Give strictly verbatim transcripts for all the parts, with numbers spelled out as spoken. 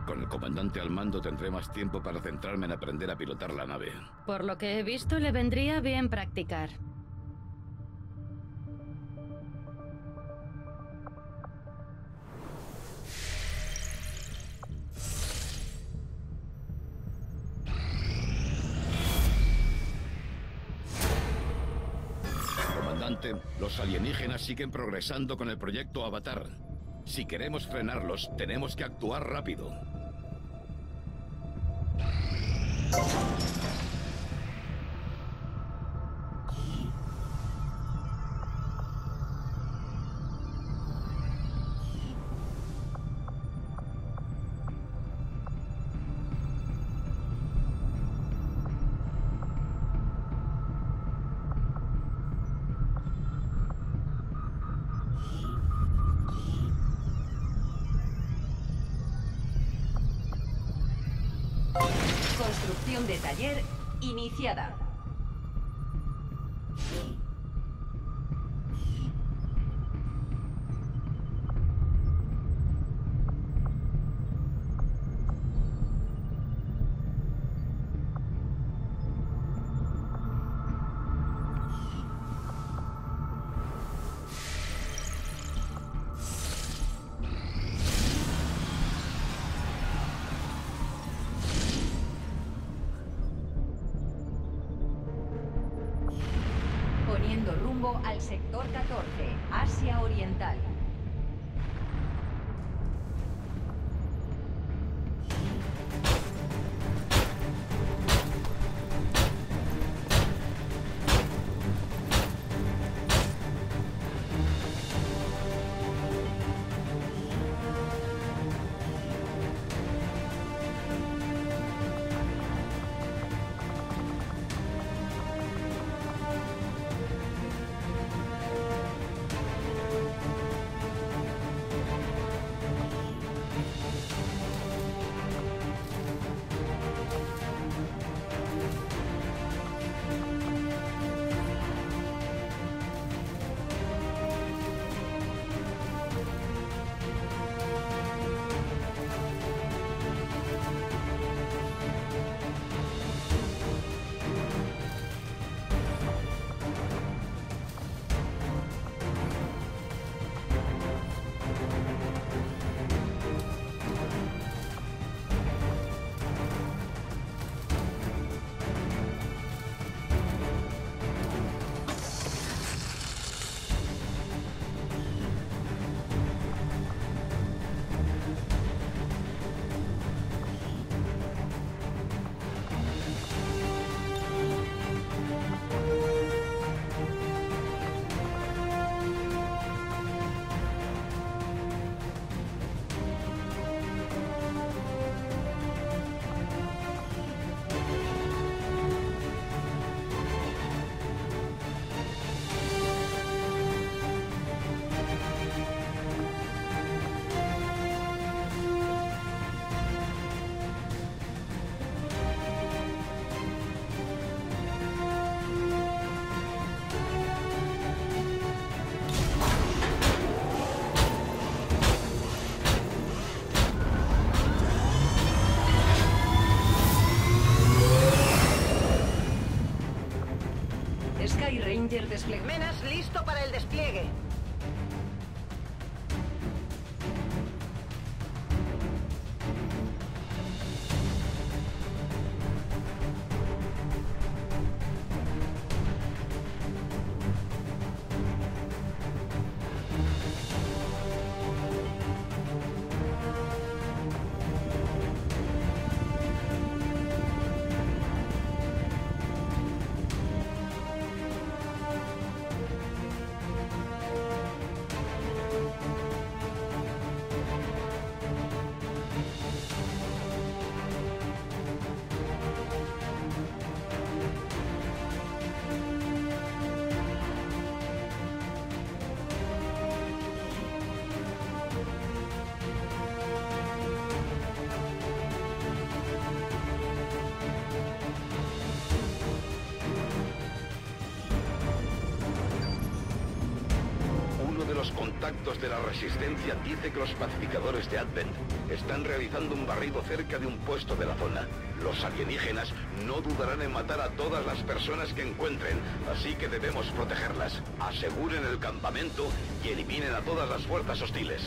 Con el comandante al mando tendré más tiempo para centrarme en aprender a pilotar la nave. Por lo que he visto, le vendría bien practicar. Comandante, los alienígenas siguen progresando con el proyecto Avatar. Si queremos frenarlos, tenemos que actuar rápido. Construcción de taller iniciada. Poniendo rumbo al sector catorce, Asia Oriental. Sky Ranger despliegue. Menas listo para el despliegue. contactos de la Resistencia dice que los pacificadores de Advent están realizando un barrido cerca de un puesto de la zona. Los alienígenas no dudarán en matar a todas las personas que encuentren, así que debemos protegerlas. Aseguren el campamento y eliminen a todas las fuerzas hostiles.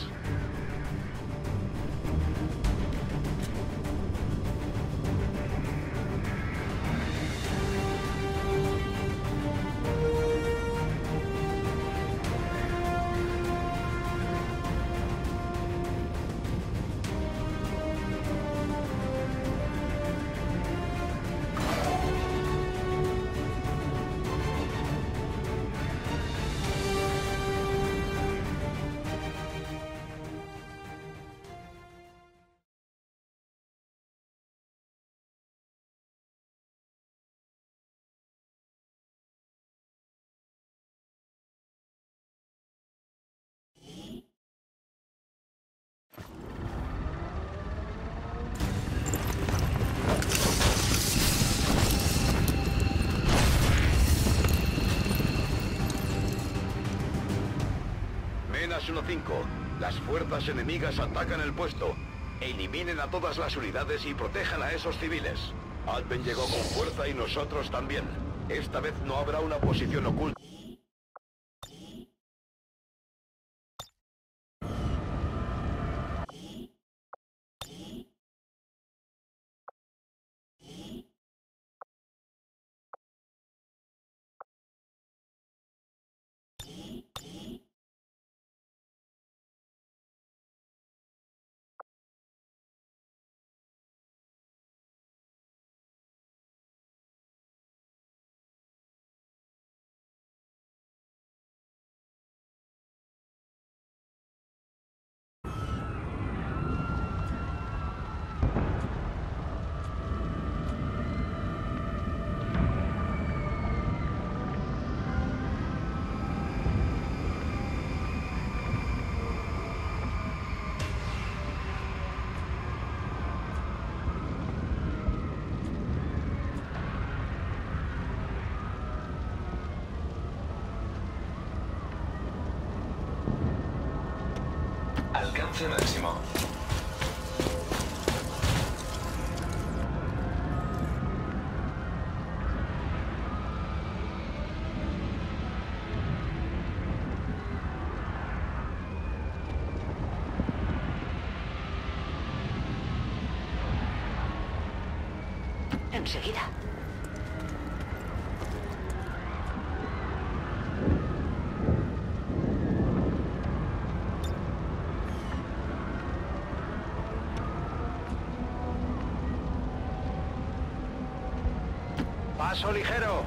Menas uno cinco. Las fuerzas enemigas atacan el puesto. Eliminen a todas las unidades y protejan a esos civiles. Advent llegó con fuerza y nosotros también. Esta vez no habrá una posición oculta. Alcance máximo. Enseguida. Paso ligero.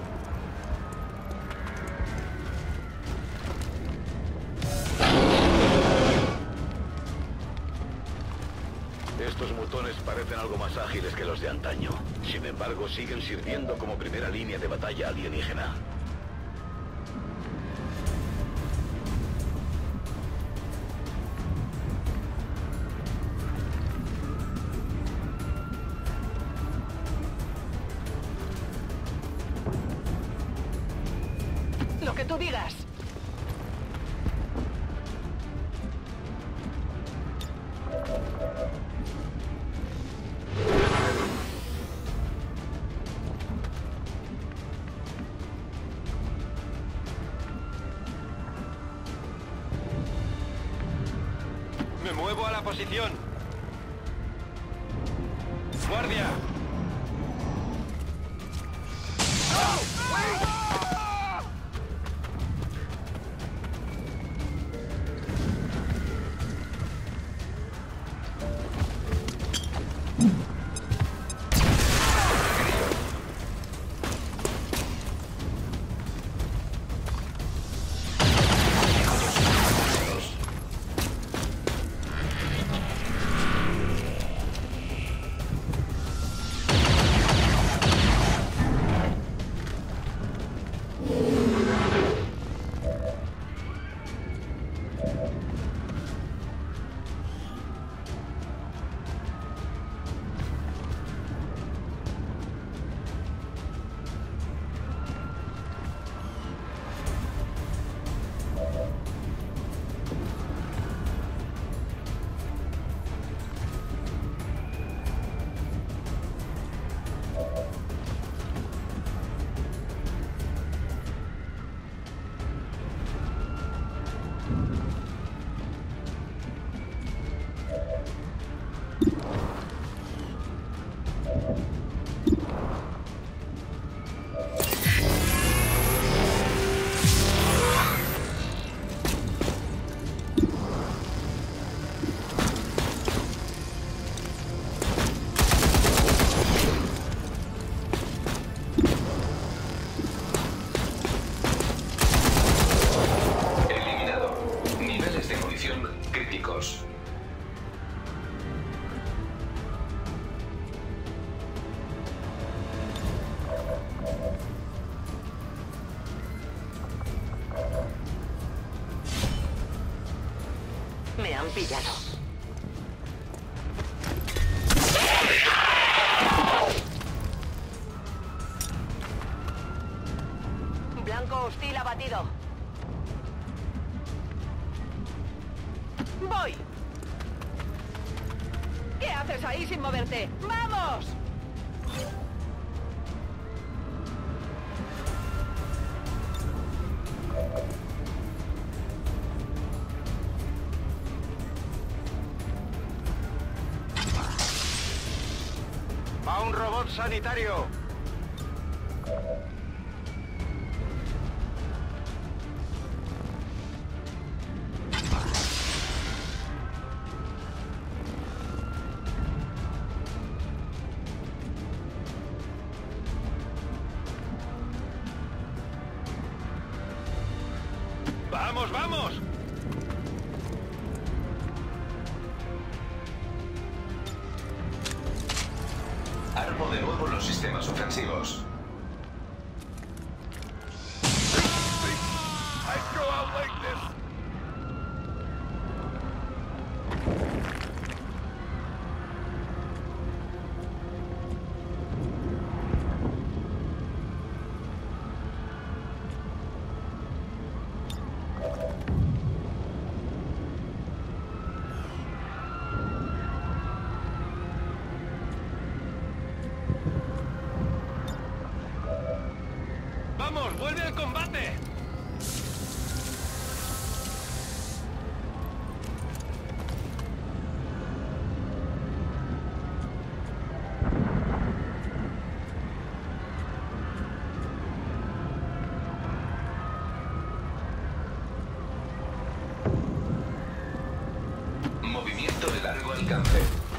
Estos mutones parecen algo más ágiles que los de antaño. Sin embargo, siguen sirviendo como primera línea de batalla alienígena. Lo que tú digas. Me muevo a la posición. ¡Guardia! pillado. Blanco hostil abatido. ¡Voy! ¿Qué haces ahí sin moverte? ¡Vamos! ¡Va un robot sanitario! ¡Vamos, vamos! Armo de nuevo los sistemas ofensivos. ¡Vamos, vuelve al combate! Movimiento de largo alcance.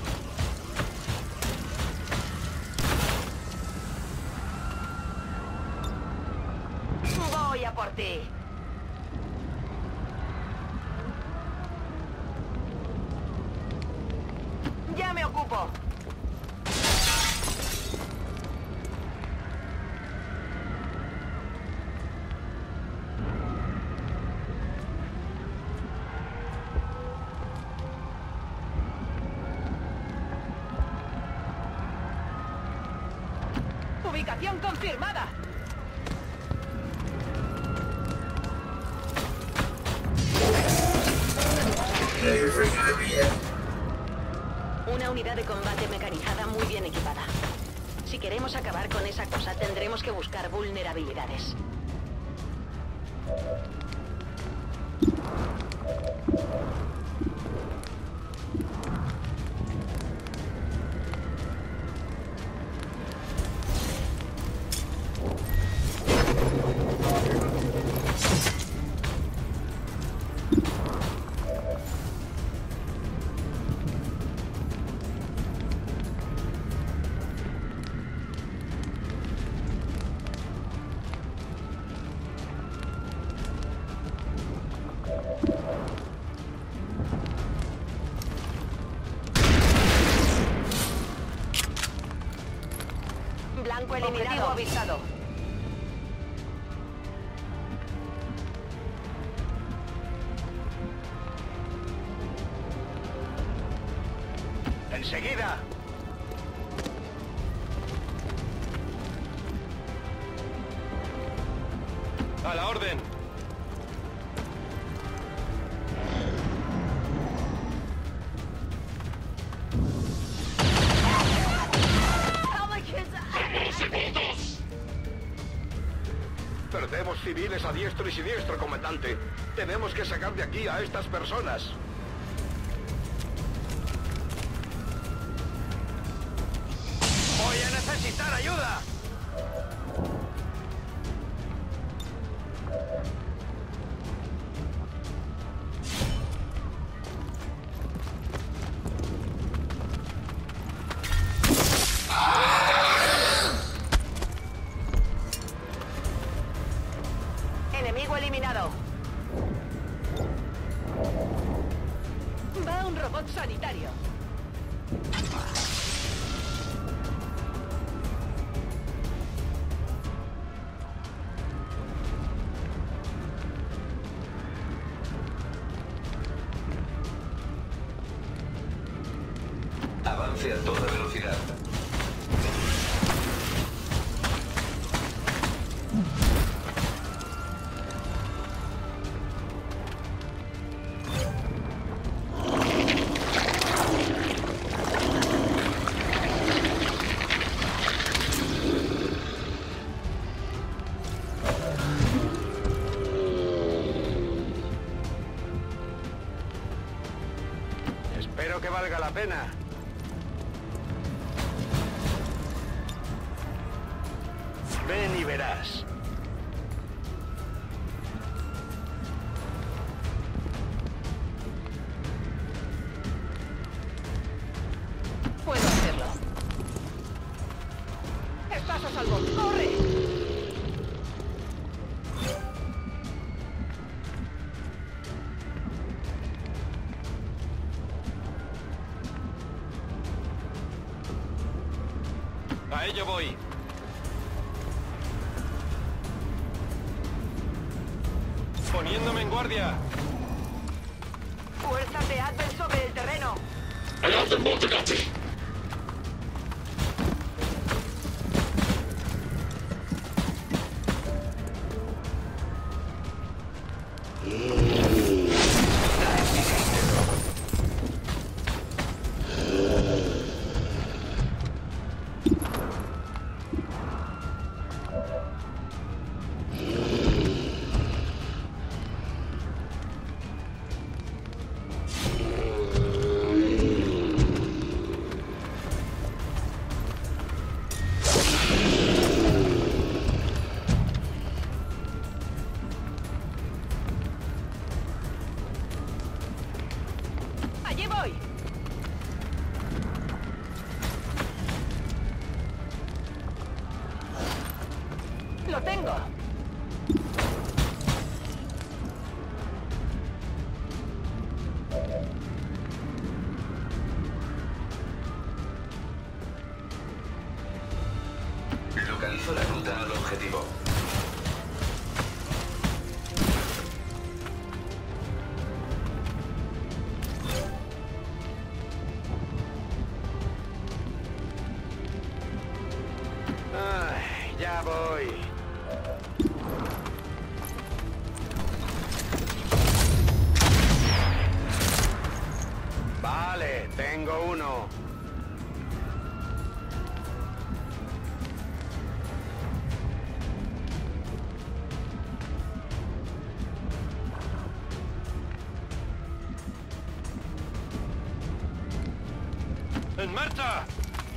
Voy a por ti. Ya me ocupo. Ubicación confirmada. Una unidad de combate mecanizada muy bien equipada. Si queremos acabar con esa cosa, tendremos que buscar vulnerabilidades. Blanco eliminado. Objetivo avisado. ¡Enseguida! ¡A la orden! Perdemos civiles a diestro y siniestro, comandante. Tenemos que sacar de aquí a estas personas. ¡Voy a necesitar ayuda! Enemigo eliminado. Va un robot sanitario. avance a toda velocidad. Espero que valga la pena. Ven y verás. Puedo hacerlo. ¡Estás a salvo! ¡Corre! A ello voy. Poniéndome en guardia. Fuerzas de Advent sobre el terreno. ¡Allí voy! ¡Lo tengo! Localizo la ruta al objetivo. Ay, ya voy. Vale, tengo uno. ¡En marcha!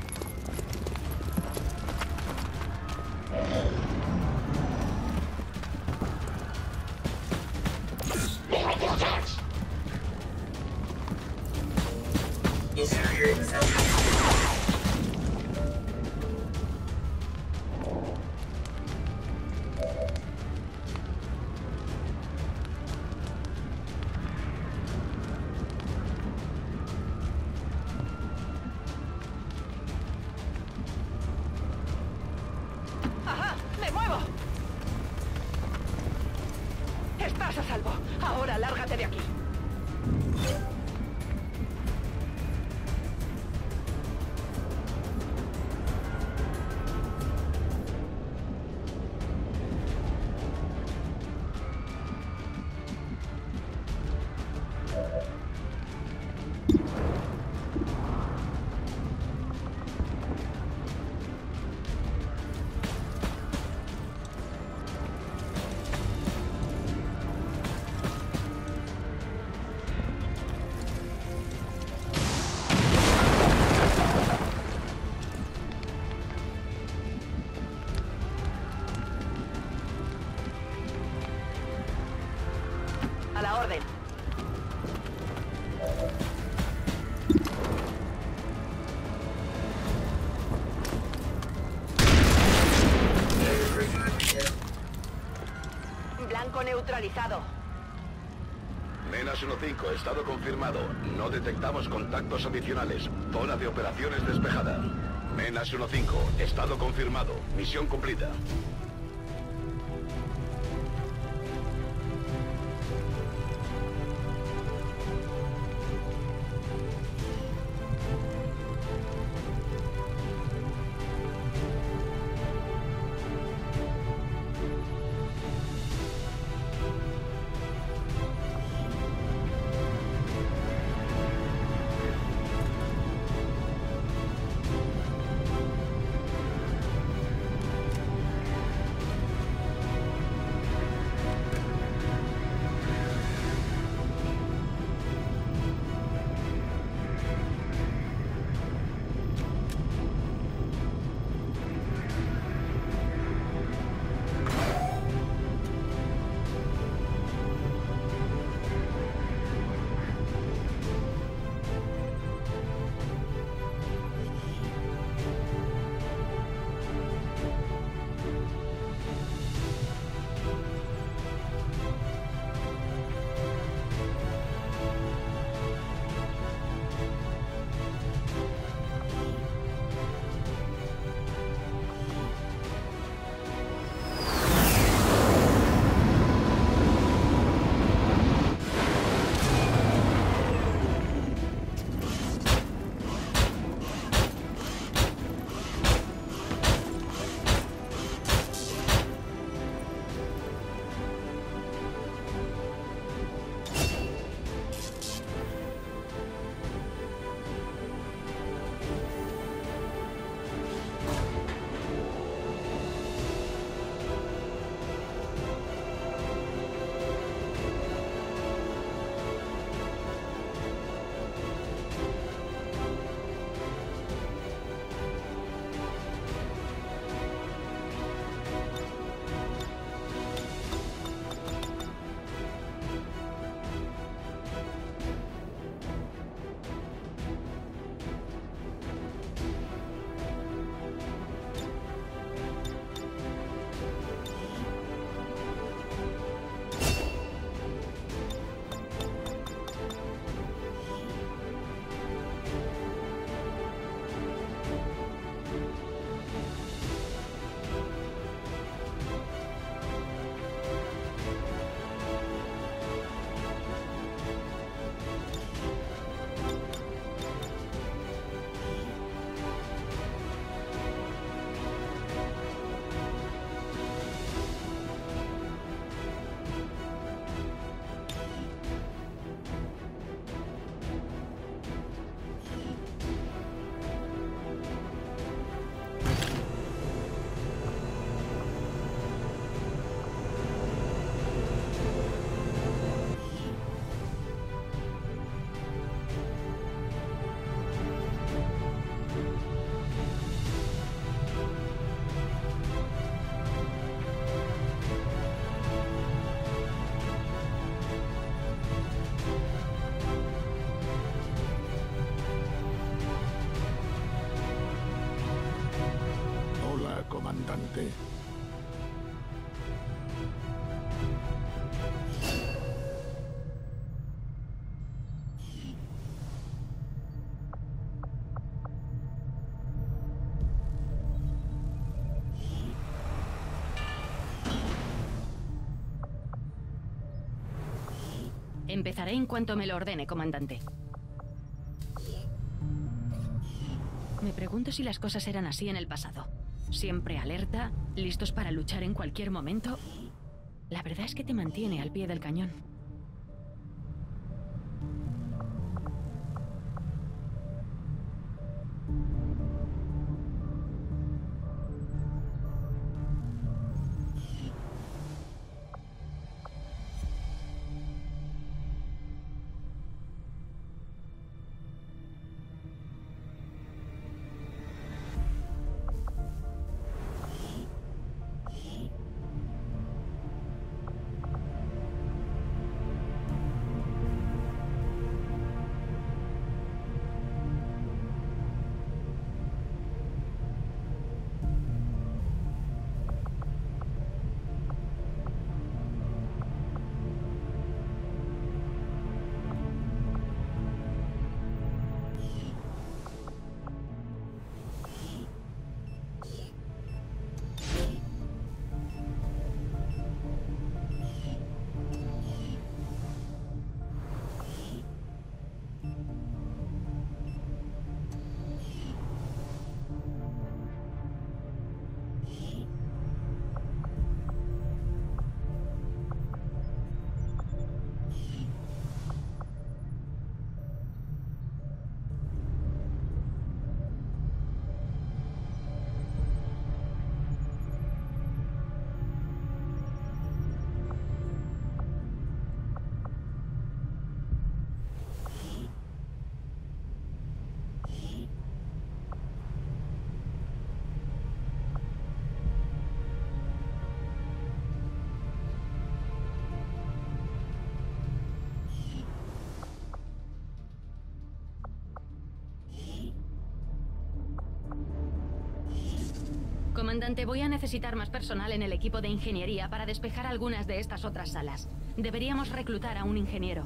¡Ajá! ¡Me muevo! ¡Estás a salvo! Ahora lárgate de aquí. A la orden. Blanco neutralizado. Menas uno cinco, estado confirmado. No detectamos contactos adicionales. Zona de operaciones despejada. Menas uno cinco, estado confirmado. Misión cumplida. comandante. Empezaré en cuanto me lo ordene, comandante. Me pregunto si las cosas eran así en el pasado. Siempre alerta, listos para luchar en cualquier momento. La verdad es que te mantiene al pie del cañón. Comandante, voy a necesitar más personal en el equipo de ingeniería para despejar algunas de estas otras salas. Deberíamos reclutar a un ingeniero.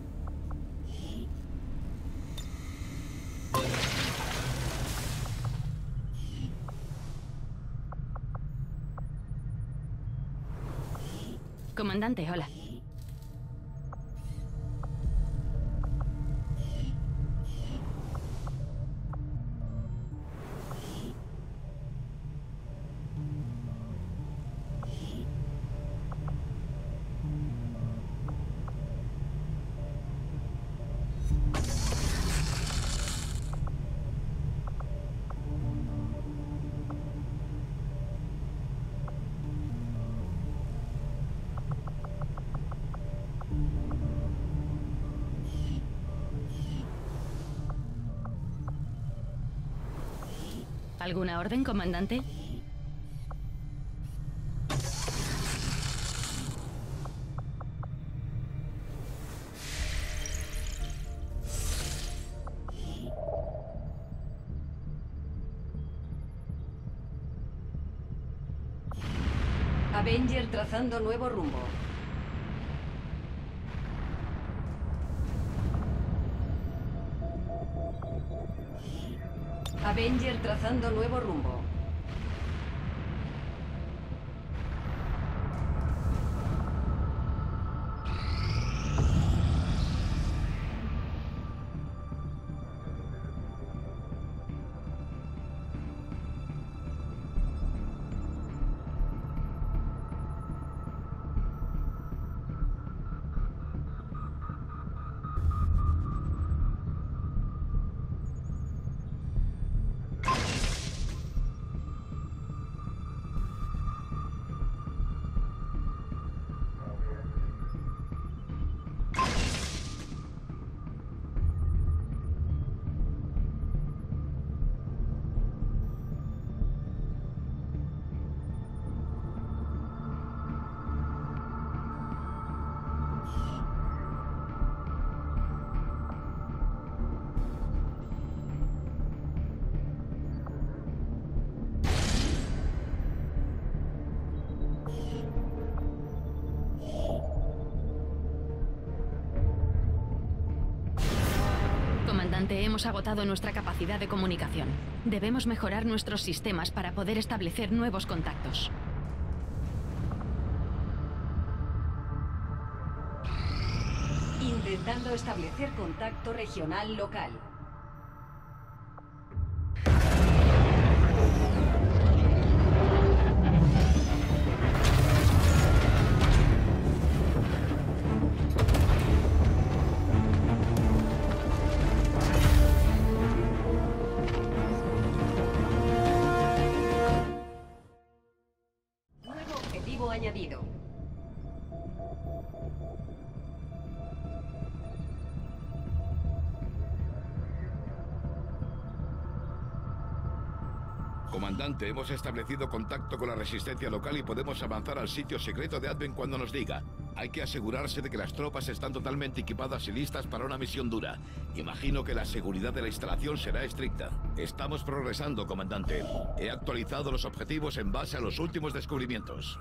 Comandante, hola. ¿Alguna orden, comandante? Avenger trazando nuevo rumbo. Avenger trazando nuevo rumbo. Comandante, hemos agotado nuestra capacidad de comunicación. Debemos mejorar nuestros sistemas para poder establecer nuevos contactos. Intentando establecer contacto regional local. Nuevo objetivo añadido. Comandante, hemos establecido contacto con la resistencia local y podemos avanzar al sitio secreto de Advent cuando nos diga. Hay que asegurarse de que las tropas están totalmente equipadas y listas para una misión dura. Imagino que la seguridad de la instalación será estricta. Estamos progresando, comandante. He actualizado los objetivos en base a los últimos descubrimientos.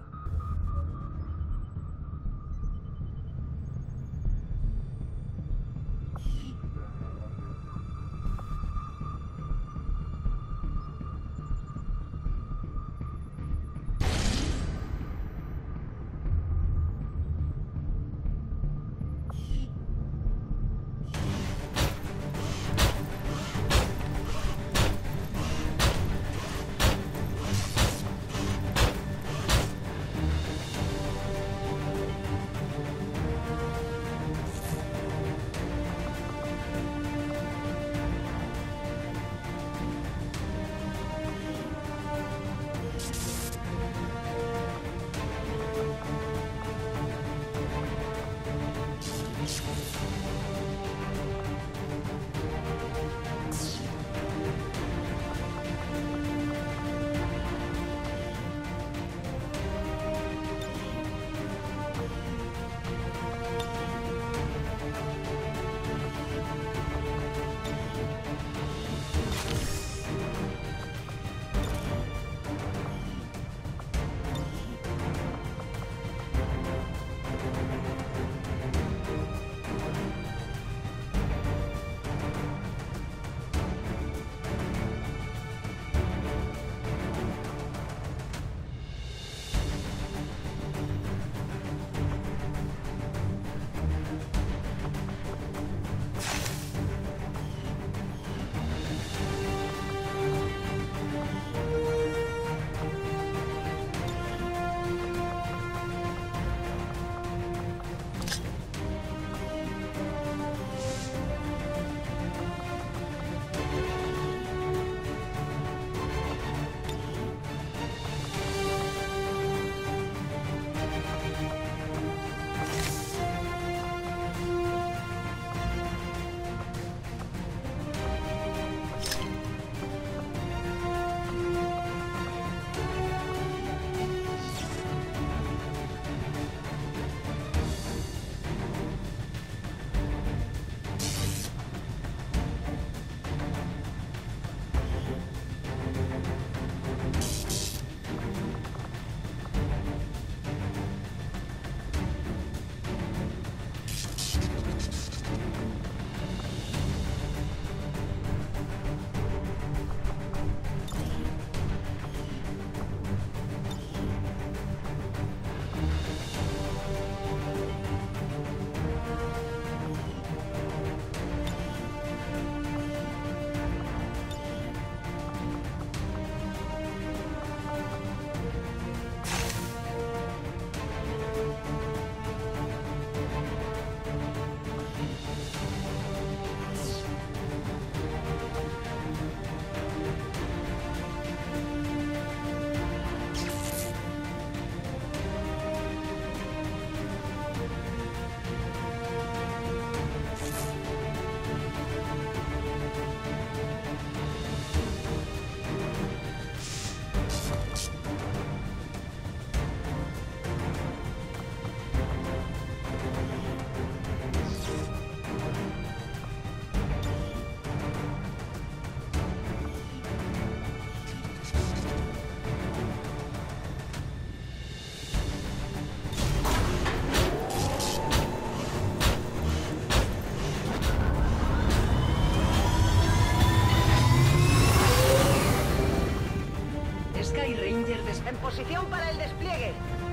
En posición para el despliegue.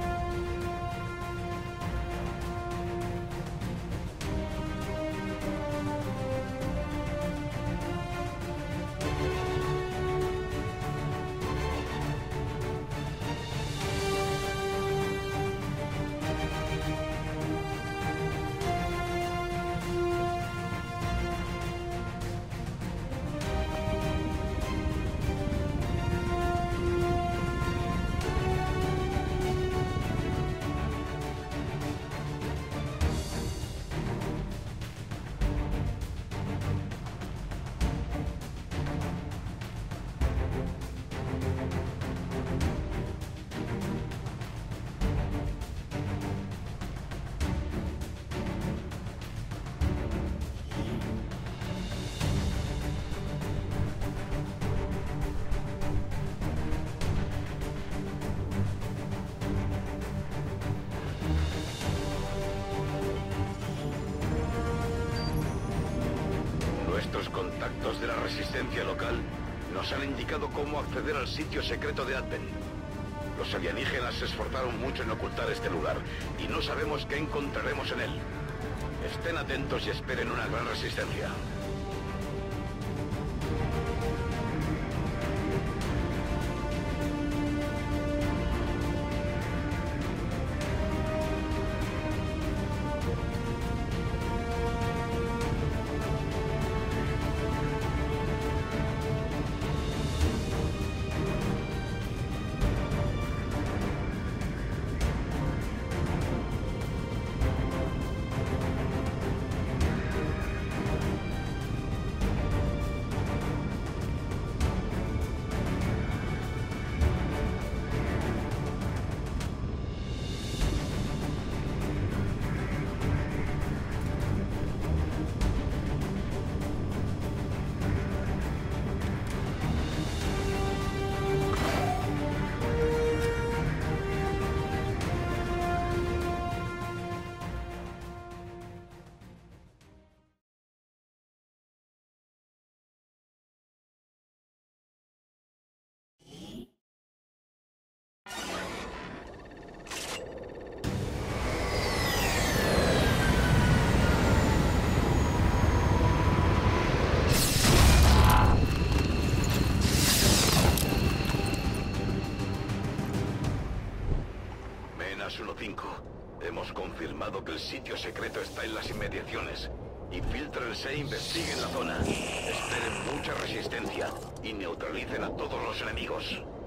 Nuestros contactos de la resistencia local nos han indicado cómo acceder al sitio secreto de Advent. Los alienígenas se esforzaron mucho en ocultar este lugar y no sabemos qué encontraremos en él. Estén atentos y esperen una gran resistencia. uno cinco. Hemos confirmado que el sitio secreto está en las inmediaciones. Infíltrense e investiguen la zona. Esperen mucha resistencia y neutralicen a todos los enemigos.